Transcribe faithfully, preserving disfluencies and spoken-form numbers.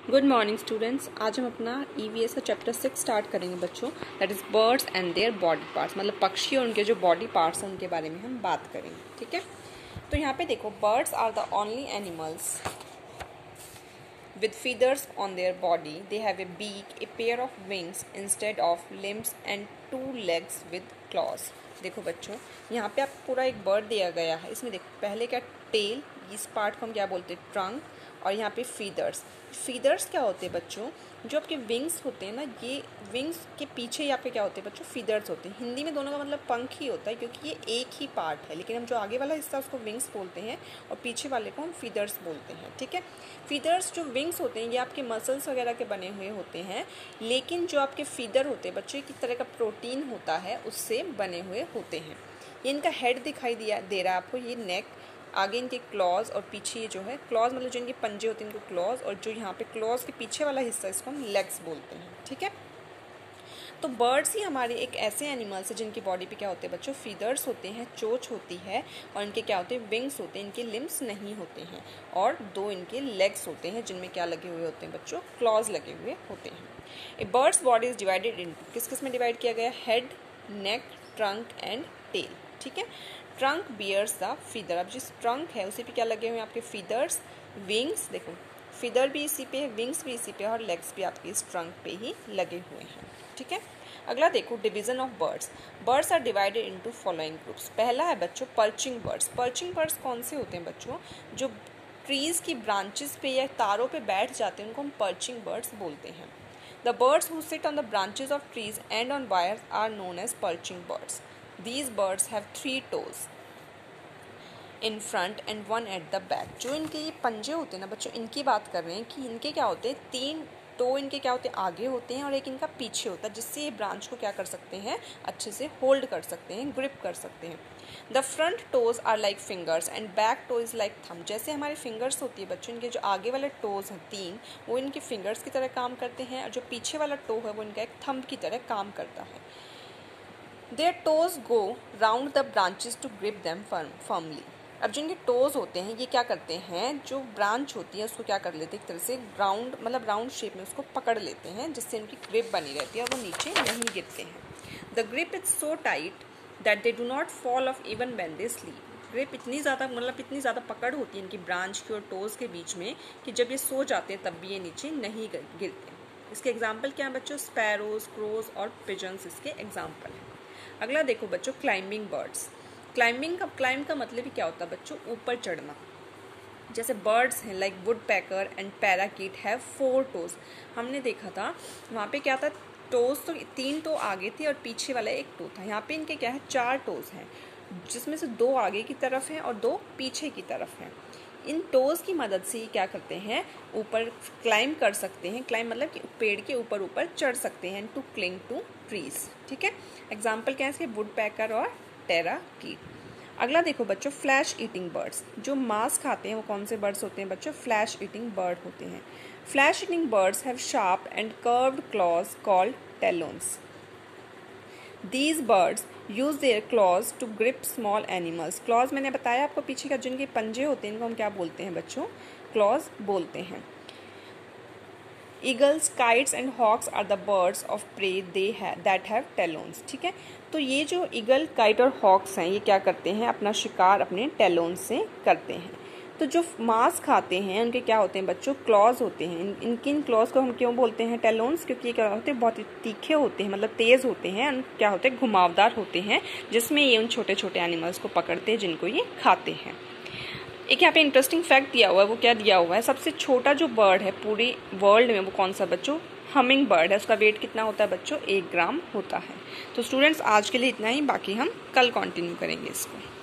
Good morning students. आज हम अपना ई वी एस का चैप्टर सिक्स स्टार्ट करेंगे बच्चों। That is birds and their body parts, मतलब पक्षी और उनके जो बॉडी पार्ट्स हैं उनके बारे में हम बात करेंगे। ठीक है, तो यहाँ पे देखो, birds are the only animals with feathers on their body. They have a beak, a pair of wings instead of limbs and two legs with claws. देखो बच्चों, यहाँ पे आप पूरा एक बर्ड दिया गया है। इसमें देखो पहले क्या टेल, इस पार्ट को हम क्या बोलते हैं ट्रंक, और यहाँ पे फीदर्स। फीदर्स क्या होते हैं बच्चों? जो आपके विंग्स होते हैं ना, ये विंग्स के पीछे यहाँ पे क्या होते हैं बच्चों? फीदर्स होते हैं। हिंदी में दोनों का मतलब पंख ही होता है, क्योंकि ये एक ही पार्ट है, लेकिन हम जो आगे वाला हिस्सा उसको विंग्स बोलते हैं और पीछे वाले को हम फीदर्स बोलते हैं। ठीक है, फीदर्स जो विंग्स होते हैं ये आपके मसल्स वगैरह के बने हुए होते हैं, लेकिन जो आपके फीदर होते हैं बच्चों, एक तरह का प्रोटीन होता है उससे बने हुए होते हैं। ये इनका हेड दिखाई दिया दे रहा है आपको, ये नेक, आगे इनके क्लॉज और पीछे ये जो है क्लॉज, मतलब जो इनके पंजे होते हैं इनको क्लॉज, और जो यहाँ पे क्लॉज के पीछे वाला हिस्सा इसको हम लेग्स बोलते हैं। ठीक है, तो बर्ड्स ही हमारे एक ऐसे एनिमल्स हैं जिनकी बॉडी पे क्या होते हैं बच्चों? फीदर्स होते हैं, चोंच होती है, और इनके क्या होते हैं? विंग्स होते हैं। इनके लिम्स नहीं होते हैं, और दो इनके लेग्स होते हैं जिनमें क्या लगे हुए होते हैं बच्चों? क्लॉज लगे हुए होते हैं। A bird's body is divided into, किस किस में डिवाइड किया गया? Head, neck, trunk and tail. ठीक है, ट्रंक बियर्स द फीदर। अब जिस ट्रंक है उसी पे क्या लगे हुए हैं आपके? Feathers, wings. देखो फीदर भी इसी पे है, विंग्स भी इसी पे है, और लेग्स भी आपके इस ट्रंक पे ही लगे हुए हैं। ठीक है, अगला देखो, division of birds. Birds are divided into following groups. पहला है बच्चों पर्चिंग बर्ड्स। पर्चिंग बर्ड्स कौन से होते हैं बच्चों? जो ट्रीज की ब्रांचेस पे या तारों पे बैठ जाते हैं उनको हम पर्चिंग बर्ड्स बोलते हैं। The birds who sit on the branches of trees and on wires are known as perching birds. These birds have three toes in front and one at the back. जो इनके ये पंजे होते हैं ना बच्चों, इनकी बात कर रहे हैं कि इनके क्या होते हैं? तीन टो इनके क्या होते हैं? आगे होते हैं, और एक इनका पीछे होता है, जिससे ये ब्रांच को क्या कर सकते हैं? अच्छे से होल्ड कर सकते हैं, ग्रिप कर सकते हैं। The front toes are like fingers and back toe is like thumb. जैसे हमारे फिंगर्स होती है बच्चों, इनके जो आगे वाले टोज हैं तीन, वो इनके फिंगर्स की तरह काम करते हैं, और जो पीछे वाला टो है वो इनका एक थंब की तरह काम करता है। Their toes go round the branches to grip them firm, firmly. अब जो इनके टोज होते हैं ये क्या करते हैं? जो ब्रांच होती है उसको क्या कर लेते हैं? एक तरह से राउंड, मतलब राउंड शेप में उसको पकड़ लेते हैं, जिससे उनकी ग्रिप बनी रहती है और वो नीचे नहीं गिरते हैं। The grip is so tight that they do not fall off even when they sleep. Grip इतनी ज़्यादा, मतलब इतनी ज़्यादा पकड़ होती है इनकी ब्रांच की और टोज के बीच में कि जब ये सो जाते हैं तब भी ये नीचे नहीं गिरते। इसके एग्जाम्पल क्या है बच्चों? स्पैरोज, क्रोज और पिजन्स इसके एग्जाम्पल हैं। अगला देखो बच्चों, क्लाइंबिंग बर्ड्स। क्लाइंबिंग का क्लाइंब का मतलब ही क्या होता है बच्चों? ऊपर चढ़ना। जैसे बर्ड्स हैं like woodpecker and parakeet have four toes. हमने देखा था वहाँ पे क्या था? टोज तो तीन टो आगे थी और पीछे वाला एक टो था। यहाँ पे इनके क्या है? चार टोज हैं, जिसमें से दो आगे की तरफ हैं और दो पीछे की तरफ हैं। इन टोज़ की मदद से ये क्या करते हैं? ऊपर क्लाइंब कर सकते हैं। क्लाइंब मतलब कि पेड़ के ऊपर ऊपर चढ़ सकते हैं, टू क्लिंग टू ट्रीज। ठीक है, एग्जाम्पल क्या है इसके? वुड पैकर और टेराकीट। अगला देखो बच्चों, फ्लैश ईटिंग बर्ड्स। जो मांस खाते हैं वो कौन से बर्ड्स होते हैं बच्चों? फ्लैश ईटिंग बर्ड होते हैं। Flesh eating birds have sharp and curved claws called talons. These birds use their claws to grip small animals. Claws मैंने बताया आपको पीछे का, जिनके पंजे होते हैं इनको हम क्या बोलते हैं बच्चों? क्लॉज बोलते हैं। Eagles, kites and hawks are the birds of prey they have that have talons. ठीक है, तो ये जो ईगल, काइट और हॉक्स हैं ये क्या करते हैं? अपना शिकार अपने टेलोन्स से करते हैं। तो जो मांस खाते हैं उनके क्या होते हैं बच्चों? क्लॉज होते हैं। इन इनकी इन क्लॉज को हम क्यों बोलते हैं टेलोन्स? क्योंकि ये क्या होते हैं? बहुत ही तीखे होते हैं, मतलब तेज़ होते हैं, क्या होते हैं? घुमावदार होते हैं, जिसमें ये उन छोटे छोटे एनिमल्स को पकड़ते हैं जिनको ये खाते हैं। एक यहाँ पे इंटरेस्टिंग फैक्ट दिया हुआ है, वो क्या दिया हुआ है? सबसे छोटा जो बर्ड है पूरी वर्ल्ड में वो कौन सा बच्चों? हमिंग बर्ड है। उसका वेट कितना होता है बच्चों? एक ग्राम होता है। तो स्टूडेंट्स आज के लिए इतना ही, बाकी हम कल कंटिन्यू करेंगे इसको।